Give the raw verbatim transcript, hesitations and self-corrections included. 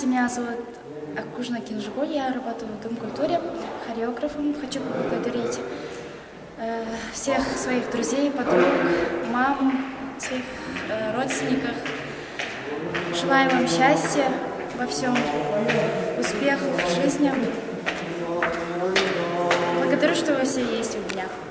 меня зовут Аккужина Кинжигуль, я работаю в Дом-культуре хореографом. Хочу поблагодарить э, всех своих друзей, подруг, маму, своих э, родственников. Желаю вам счастья во всем, успехов в жизни. Благодарю, что вы все есть у меня.